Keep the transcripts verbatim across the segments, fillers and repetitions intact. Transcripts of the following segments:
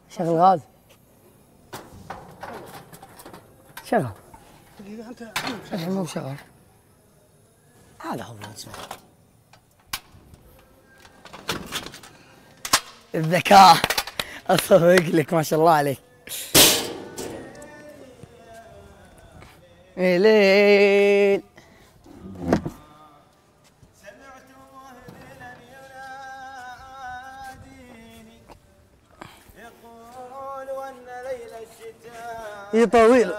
شغل غاز. شغل. دقيقة أنت الحين مو شغل. هذا هو اسمه الذكاء. أصدق لك ما شاء الله عليك. يا ليل. اي طويل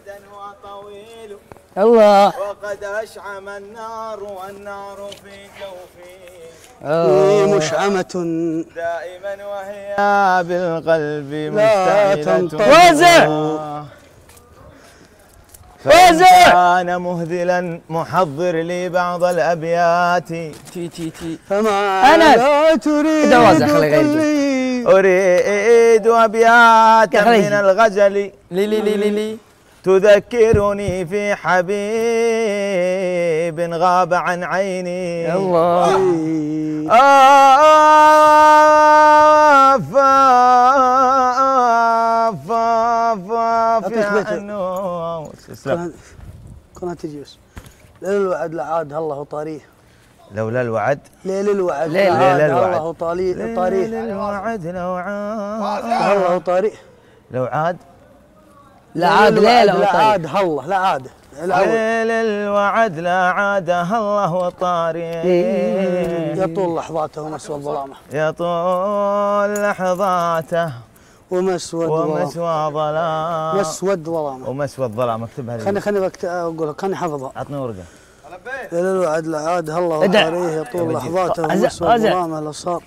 الله. وقد أشعم النار والنار في جوفي اي مشعمة دائما وهي بالقلب لا مشتعلة. وزع وزع. كان مهذلا محضر لي بعض الأبيات تي تي تي. فما أنس. لا تريد كده وزع خلي غير كلي. أريد أبياتا من الغزل لي لي لي لي لي تذكرني في حبيب غاب عن عيني. الله. آف آف آف آف يا أنوس. كنا تجي بس. ليل الوعد لعاد الله وطاريه. لولا الوعد ليل الوعد ليل لعاد الوعد. الله وطاريه. طاريه. ليل الوعد لو عاد الله وطاريه. لو عاد لا عاد ليلة لا وطيب. عاد الله لا عاد. ليل الوعد لا عادها الله وطاريه. يطول لحظاته ومسوى الظلامه. يطول لحظاته ومسود ومسوى ظلام. مسود ظلامه. ومسوى الظلام. اكتبها لي. خلني خلني بكت- اقولها كاني حافظها. عطني ورقه. ليل الوعد لعاد الله ادع. وطاريه يطول لحظاته أزع- ومسوى أزع. الظلامه لو صار.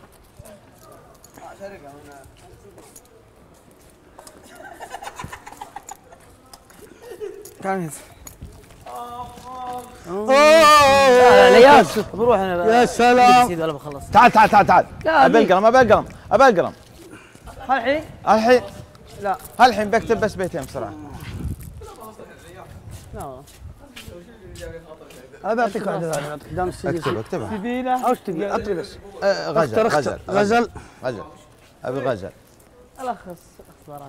كانت. أوه. لياس بروح انا. يا سلام. نسيت ولا بخلص. تعال تعال تعال تعال. لا، ابي أبي. القلم ابي القلم ابي القلم. الحين؟ الحين لا. الحين بكتب بس بيتين بسرعه. لا. ابي اعطيك واحده ثانيه قدام السجن. اكتب اكتبها. سبيله. او تبي اعطي بس. آه، غزل اختر غزل اختر غزل. غزل. ابي غزل. الخص اخبارات.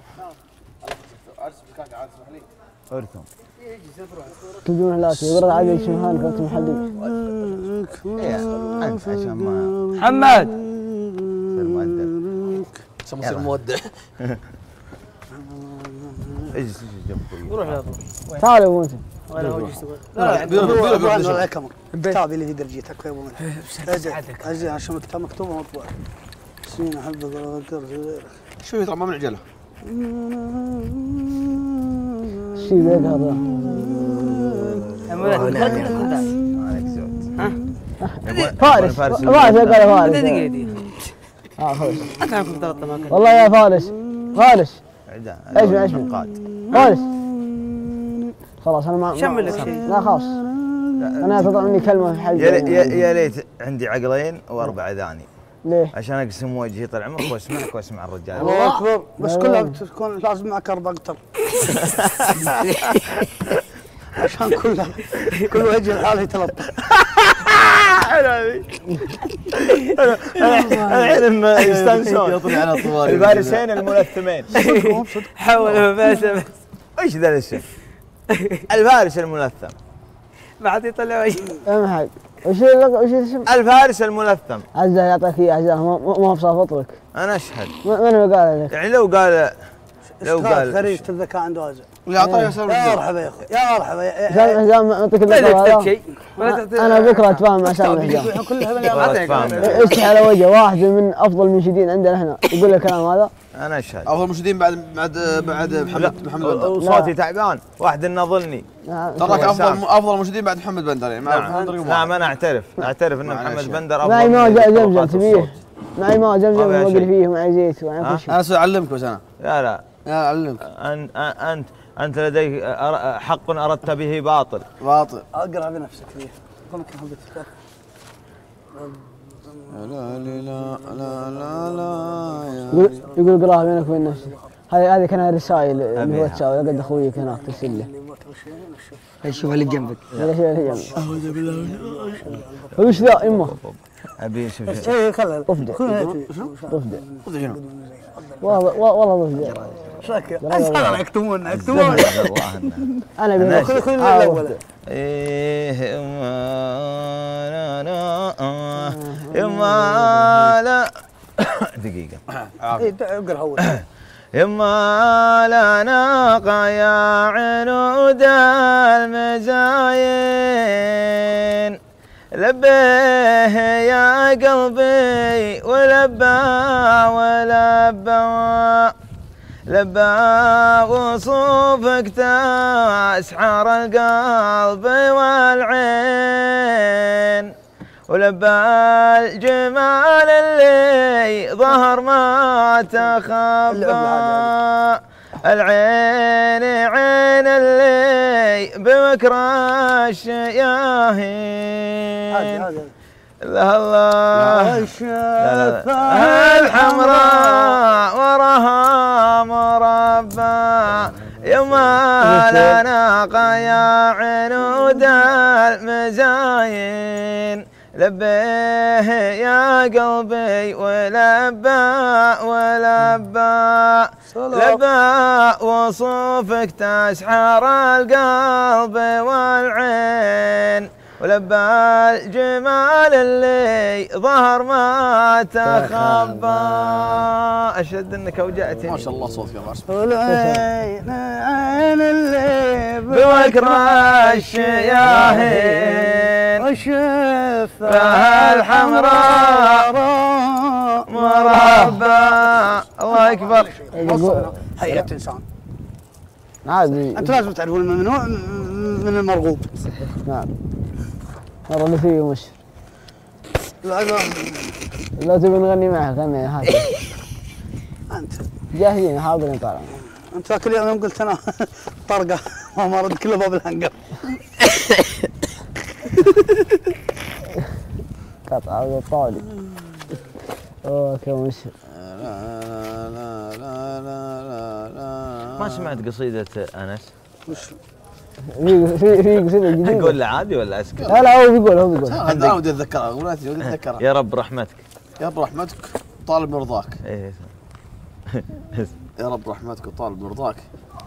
اركم. تجون لا يقول عادي شمهان كنت محدد. إيه، انت عشان ما محمد. تصير مؤدب. يصير مودع. اجلس اجلس جنب اخوي. روح لا تعال يا ابو انت. ولا وجه تقول. لا لا لا لا الكاميرا. كتابي اللي في درجتك يا ابو ملح. اجل اجل عشان كتاب مكتوب ومطبوع. سنين احبك واذكر غيرك. شوي ترى ما من عجله. الشيء ذاك هذا. يا مولد عليك زود. فارس فارس قال فارس. دقيقة اه خلاص. اتعرفكم ثلاث اماكن. والله يا فارس فارس. اسمع اسمع فارس. خلاص انا ما شمل لك شيء. لا خلاص. انا تطلع مني كلمة في حلقة. يا يا ليت عندي عقلين واربع اذاني. ليه؟ عشان اقسم وجهي طال عمرك واسمعك واسمع الرجال. الله اكبر. بس كلها بتكون لازم معك اربع قطر. عشان كلها كل وجه لحاله يتلطف. حلو هذه. الحين لما يستانسون يطلع على طوال الفارسين الملثمين. حول بس بس. ايش ذا الاسم؟ الفارس الملثم. بعد يطلع وجه. اهم حاجة. وش وش اسم؟ الفارس الملثم. عزة يعطيك اياه عزة ما هو بصافطك. انا اشهد. من اللي قال لك؟ يعني لو قال لو قال خريجة الذكاء عنده وازع. اللي اعطاه يسار يا مرحبا يا اخوي يا مرحبا. حسام حسام نعطيك الدكتور هذا. انا بكره اتفاهم مع حسام حسام. كلها ايش على وجه واحد من افضل المنشدين عندنا احنا يقول الكلام هذا. انا اشهد. افضل المنشدين بعد بعد بعد محمد محمد بندر. وصوتي تعبان واحد نظلني. تراك افضل افضل المنشدين بعد محمد بندر يعني نعم نعم انا اعترف اعترف ان محمد بندر افضل. معي ماء زمزم تبيه. معي ماء زمزم ومقلي فيه ومعي زيت ومعي كل شيء. انا اعلمك بس انا. لا لا انا اعلمك. انت انت انت لديك حق اردت به باطل. باطل. اقرا بنفسك فيه. كم كان حبيت لا لا لا لا لا يقول يقول اقراها بينك وبين نفسك. هذه هذه كانها رسائل اللي هو تساوي لقد اخويك هناك ترسل له. شوف اللي جنبك. هذا شيء اللي جنبك. اعوذ بالله. وش ذا يمه؟ ابي شوف ايه خله افدع. افدع. افدع. والله والله شكرا انا يكتمون يكتمون انا بيني خذ خذ الاول ايه ما لا يما لا دقيقة اقرا اول يما لا ناقة يا عنود المزاين لبيه يا قلبي ولبى ولبى لبى وصوفك تسحر القلب والعين ولبى الجمال اللي ظهر ما تخبى العين عين اللي بمكر الشياهين لا الله الحمراء وراها مربى يما لا ناقة يا عنود المزاين لبيه يا قلبي ولبى ولبى لبى وصوفك تسحر القلب والعين ولبى الجمال اللي ظهر ما تخبى. اشد انك اوجعتني. ما شاء الله صوتك يا باشا. والعين عين اللي بوكر الشياهين وشفها الحمراء مربى. الله اكبر. هيئة انسان عادي. انت لازم تعرفون الممنوع من المرغوب. نعم. والله اللي فيه مش لا لا لو تبي نغني معك غني هات. انت جاهزين حاضرين طالع. انت ذاك اليوم يوم قلت انا طرقه ما رد كله باب الهنقر. قطع هذا طالي. اوه كم ما سمعت قصيدة أنس؟ وش في في في قصيدة جديدة. أقول له عادي ولا أسكت؟ لا لا هو بيقول هو بيقول. انا ودي اتذكرها اغنيتي ودي اتذكرها. يا رب رحمتك. يا رب رحمتك طالب مرضاك. ايه يا رب رحمتك وطالب مرضاك.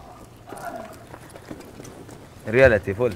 ريالتي فل.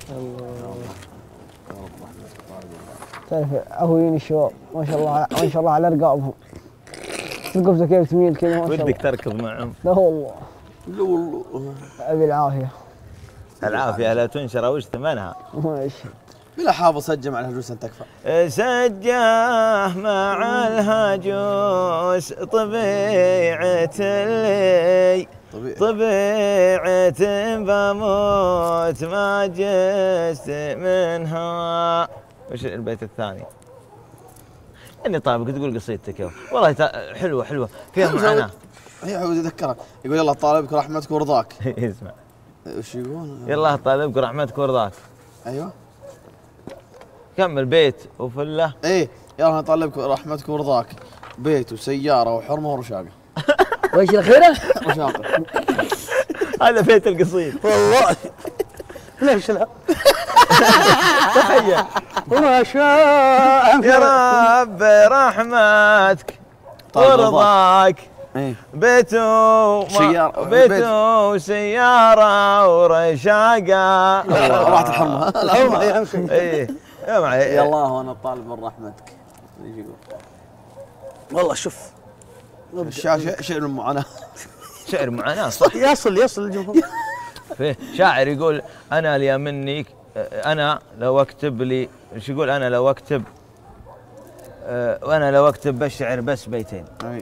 تعرف اخويني الشباب ما شاء الله ما شاء الله على رقابهم. رقبته كيف تميل كذا ما شاء الله. ودك تركض معهم. لا والله. لا والله. ابي العافية. العافية لا تنشر وش ثمنها؟ ماشي. بلا حافظ سجه مع الهجوس ان تكفى. سجاه مع الهجوس طبيعة اللي طبيعي. طبيعة بموت ما جست منها. وش البيت الثاني؟ اني طالبك تقول قصيدتك والله حلوة حلوة فيها معنى. هي عاوز يذكرها يقول يلا طالبك رحمتك ورضاك. اسمع وش يقول؟ يلا طالبك رحمتك ورضاك. ايوه كمل بيت وفله. ايه يلا طالبك رحمتك ورضاك بيت وسياره وحرمه ورشاقه. وش الاخيرة؟ رشاقه. هذا بيت القصيد والله ليش لا؟ تخيل وما شاء يا رب رحمتك ورضاك. ايه بيته سيارة بيته وسيارة ورشاقة. راحت الحرمة. الحرمة هي أهم شيء. ايه يا معي يا الله وانا طالب من رحمتك. ايش يقول؟ والله شوف الشعر شعر من معاناة. شعر معاناة صح. يصل يصل الجمهور. فيه شاعر يقول انا لي مني انا لو اكتب لي ايش يقول انا لو اكتب وانا لو اكتب بالشعر بس بيتين. اي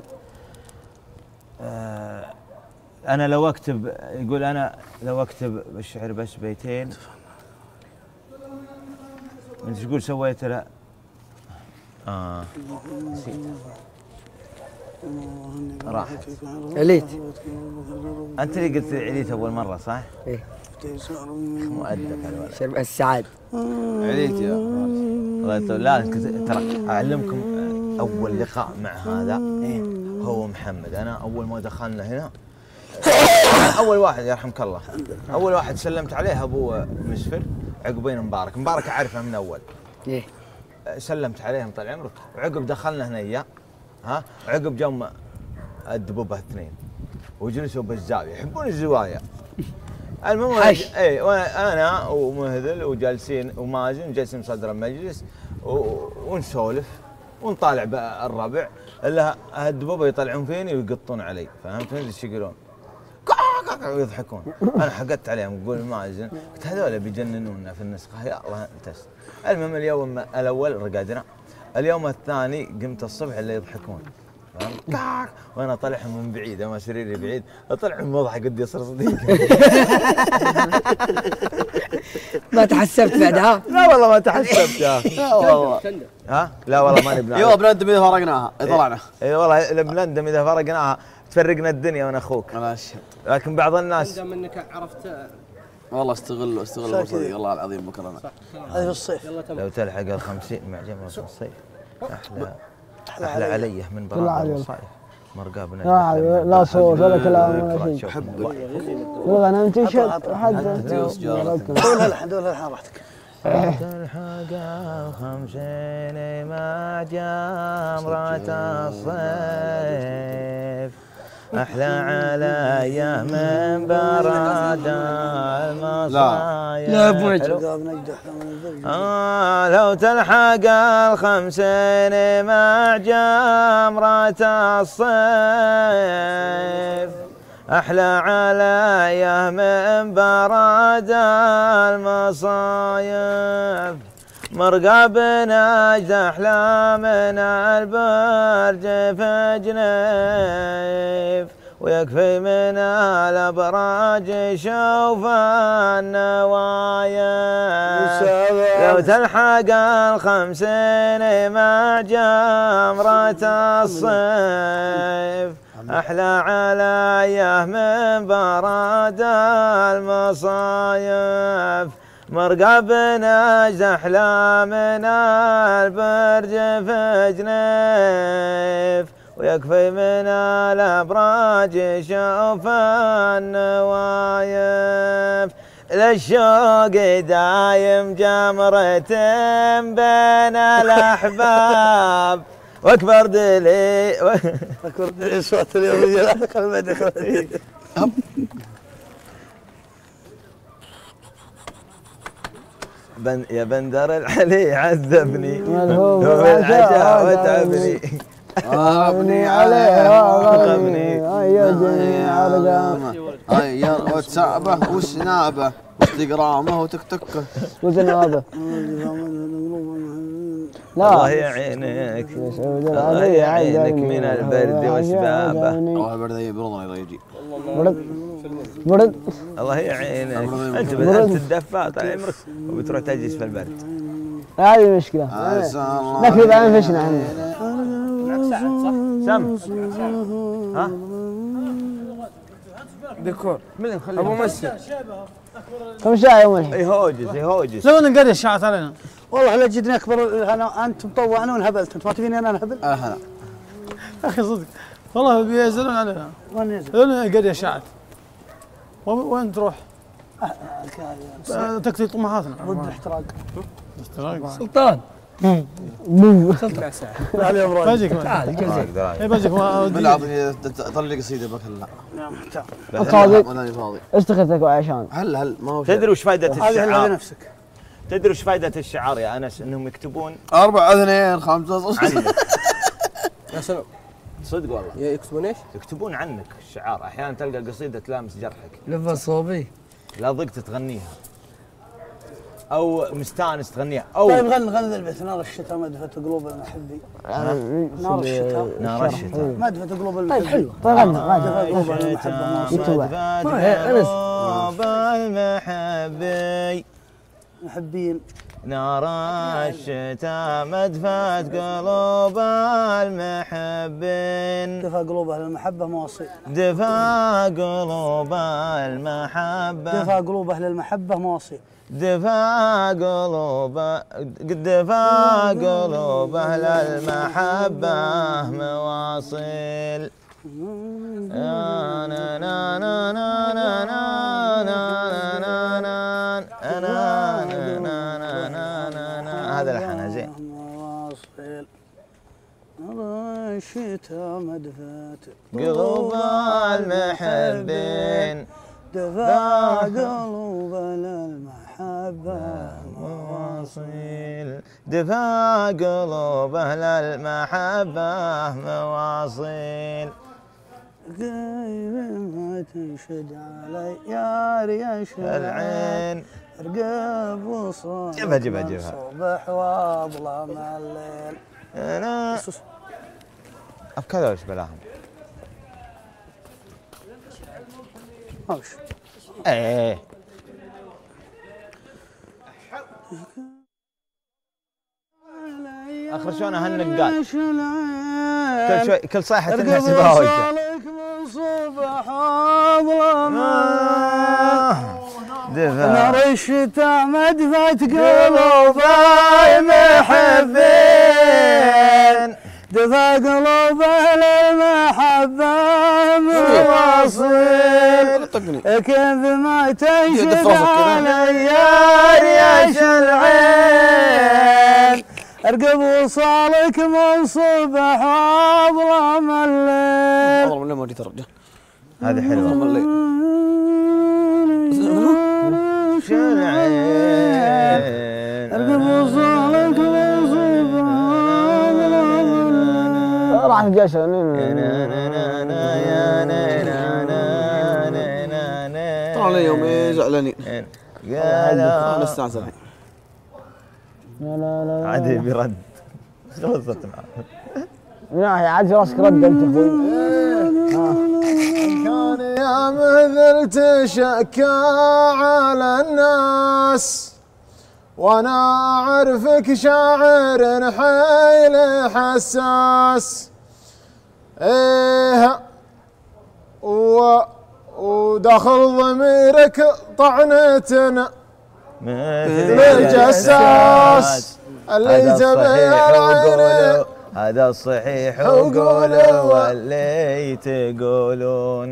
آه أنا لو أكتب يقول أنا لو أكتب بالشعر بس بيتين. أنت تقول سويت لا آه راحت. عليت. أنت اللي قلت عليت أول مرة صح؟ إيه. مؤدب الولد. شرب السعاد. عليت يا الله لا ترى أعلمكم أول لقاء مع هذا إيه هو محمد. أنا أول ما دخلنا هنا أول واحد يرحمك الله أول واحد سلمت عليه أبو مسفر عقبين مبارك. مبارك أعرفه من أول. إيه. سلمت عليهم طال عمرك وعقب دخلنا هنا إياه ها عقب جم الدبوبه اثنين وجلسوا بالزاويه يحبون الزوايا. المهم حش. اي انا ومهذل وجالسين ومازن جالسين بصدر المجلس ونسولف ونطالع الربع الا الدبوبه يطلعون فيني ويقطون علي، فهمت ايش يقولون؟ ويضحكون. انا حقدت عليهم اقول مازن قلت هذول بيجننونا في النسخه يا الله انتس. المهم اليوم الاول رقدنا، اليوم الثاني قمت الصبح اللي يضحكون فهمت؟ وانا طالعهم من بعيد اما سريري بعيد اطلعهم مضحك قد يصير صديق. ما تحسبت بعدها؟ لا والله ما تحسبت يا اخي. لا والله. ها؟ لا والله ماني بنادم. ايوه بندم اذا فرقناها طلعنا. اي والله بندم اذا فرقناها تفرقنا الدنيا وانا اخوك. انا اشهد. لكن بعض الناس دام انك عرفت والله استغل استغل الفرصه والله العظيم بكره انا. هذه في الصيف. لو تلحق ال خمسين مع جمله في الصيف احلى احلى علي من برا الصيف مرقابنا. لا لا صوت ولا كلام ولا شيء. حبك والله انا انتشرت حد دول هالحين دول هالحين راحتك. تلحق الخمسين مع جمرة الصيف أحلى علي من برد المصايب. لا ابو نجد. آه لو تلحق الخمسين مع جمرة الصيف أحلى علي من برد المصايب. مرقبنا نجد أحلى من البرج في جنيف ويكفي من الأبراج شوف النوايف. لو تلحق الخمسين مع جمرة الصيف أحلى علي من برد المصايف. مرقبنا نجد أحلى من البرج في جنيف ويكفي من الأبراج شوف النوايف. للشوق دايم جمرة بين الأحباب واكبر دلي اكبر دلي صوت اليوم بن يا بندر العلي عذبني ملهوف العشاء وتعبني ابني عليه وغبني يجني عرقه غير واتسابه وسنابه وانستغرامه وتكتكه وزنابه. الله يعينك الله يعينك من البرد وشبابه. والله البرد يبرضنا يجي. برد برد الله يعينك انت بدأت تدفى طال عمرك وبتروح تجلس في البرد. هذه المشكلة. نكذب عن فشنا عنه. سم ها ديكور ابو مسجد كم ساعة يوم الحين؟ يهوجس يهوجس. لو نقدر الشعات علينا. والله لا جدني اكبر انا انت مطوع انا وانهبلت انت ما تبيني انا انهبل؟ اه هلا اخي صدق والله بينزلون علينا. وين ينزل؟ قريه شعت. وين تروح؟ تكتي طموحاتنا. ضد الاحتراق. احتراق سلطان سلطان ساعة. تعال يا ابراهيم. باجيك تعال اي باجيك بلعب طلع لي قصيده بك هلا. نعم تعال. صادق ولا فاضي. استخدتك وعشان. هل هل ما هو تدري وش فائدة هذه على الشعار؟ نفسك. تدري وش فائدة الشعار يا انس؟ انهم يكتبون أربعة اثنين خمسة عنك. يا سلام صدق والله يكتبون ايش؟ يكتبون عنك الشعار. احيانا تلقى قصيدة تلامس جرحك لفه صوبي لا ضقت تغنيها او مستانس تغنيها او طيب غني غني ذا البيت نار الشتاء ما دفت قلوب المحبي. نار الشتاء نار الشتاء ما دفت قلوب المحبي. طيب حلو طيب غنى ما دفت قلوب المحبة قلوب المحبي محبين. نار الشتاء مدفت قلوب المحبين دفى قلوب اهل المحبة مواصيل. دفا قلوب المحبة دفى قلوب اهل المحبة مواصيل. دفا قلوب دفا قلوب أهل المحبة مواصيل. نا نا نا نا نا نا نا نا هذا لحنها زين. مواصيل. الله الشتاء مدفات قلوب المحبين دفا قلوب المحبة مواصيل دفا قلوب أهل المحبة مواصيل قايب ما تنشد علي يا ريش العين رقب وصال جيبها جيبها جيبها صبح واظلم الليل أنا أفكار وش بلاهم وش إيه آخر شلون هالنقال كل شوي كل صيحة الناس يبغى وجهه صبح واظلم دفا نار الشتاء مدفت قلوب المحبين دفا قلوب اهل المحبة مواصيل كيف ما تنشد علي يا ريش العين ارقب وصالك من صبح واظلم الليل اظلم الليل ما جيت ارجع هذه حلوة اظلم الليل وش العين ارقب وصالك من صبح واظلم الليل راح الجيش طلع لي يومين زعلانين قالوا نستانس الحين لا لا لا عادي برد خلصت معه من ناحية عاد راسك رد انت اخوي كان يا مهذر تشكى على الناس وانا اعرفك شاعر حيل حساس ايه و وداخل ضميرك طعنتنا مثل الجساس اللي زبير عيني هذا الصحيح وقولوا واللي تقولون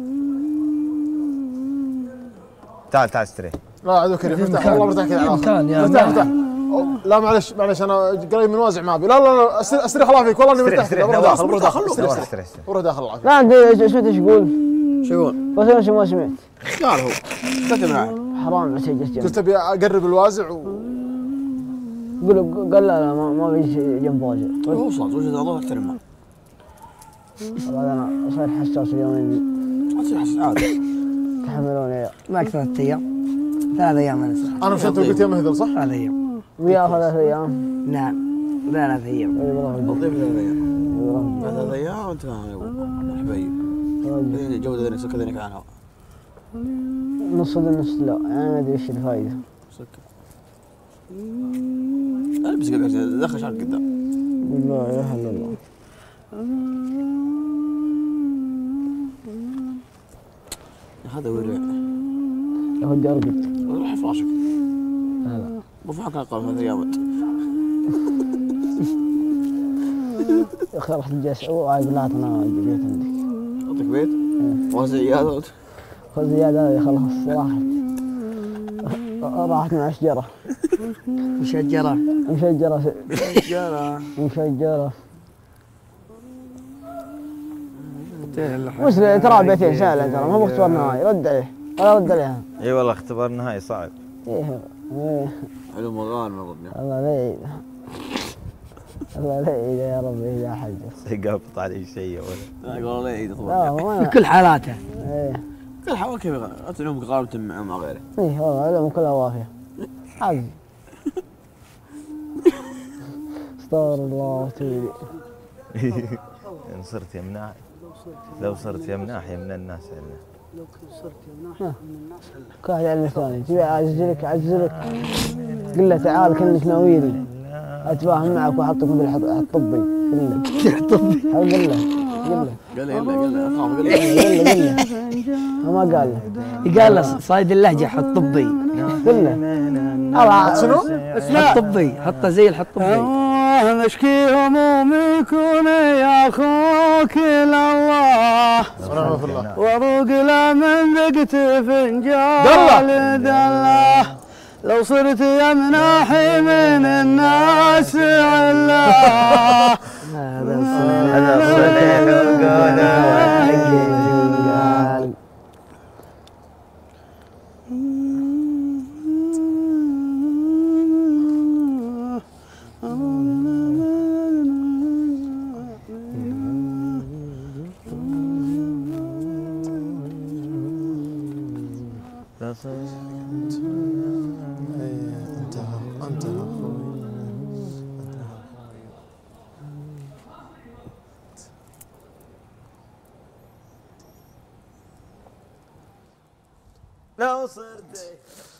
تعال تعال استريح لا عدو كريم افتح والله مرتاح كذا على مكان يا مرتاح مرتاح لا معلش معلش انا قريب من وازع ما ابي لا لا لا استريح استريح الله فيك والله اني مرتاح استريح بروح داخل بروح داخل استريح استريح استريح بروح داخل الله لا عندي ايش ايش يقول؟ شو يقول؟ بس انا شو ما سمعت قال هو كتب معي حرام بس يجلس قلت جنب ابي اقرب الوازع و قال قال لا لا ما ما بيجي جنب واجع هو صوت وجد الله احترمه والله انا صاير حساس اليومين ذي تصير حس عادي تحملوني يا معك ثلاث ايام ثلاث ايام انا صح انا مشيت وقلت يا مهذل صح؟ ثلاث ايام وياه ثلاث ايام نعم ثلاث ايام اي والله تضيف ثلاث ايام والله ثلاث ايام وانت فاهم يا ابو حبيب بعدين جوده ذنك سكر ذنك عنها نص النص لا انا ما ادري ايش الفائده سكر البس قبل دخل شعرك قدام لا اله الا الله هذا ورع يا ودي ارقد روح فراشك لا لا رفعك اقل ثلاث ايام يا اخي رحت الجيش وعايق لا انا جيت عندك اعطيك بيت وزع عياده خذ زيادة هذه خلاص راحت راحت مع شجرة مشجرة مشجرة مشجرة مشجرة مسلم ترى بيتين سهلة ترى ما هو اختبار نهائي رد عليه ولا رد عليها اي والله اختبار نهائي صعب ايه ايه علوم وغانم اظن الله لا يعيد الله لا يعيد يا ربي يا حجر قابط علي شيء ولا انا اقول لا يعيد لا طبعا ما بكل حالاته ايه كل حوالي كيف انت اليوم غالبا مع مع غيره ايه والله علوم كلها وافية حظ استغفر الله وتوبي ان صرت يمناح لو صرت يمناح يمنى الناس الا لو كنت صرت يمناح من الناس الا كاهل علم ثاني تبي اعزلك اعزلك قل له تعال كانك ناويلي اتفاهم معك واحطك مثل الطبي قل له طبي قل له قل له قال لي يلا قال لي اخاف قال لي قل له قل له ما قال له قال له صايد اللهجة حط طبي قل له الله شنو؟ حط طبي حطه زي الحط طبي مشكي همومي كون يا اخوك لله ونعم بالله واروق له من ذقت فنجان دله لو صرت يا مناحي من الناس عله هذا هذا الصديق وقوله الجنجال. انتهى انتهى لو صرت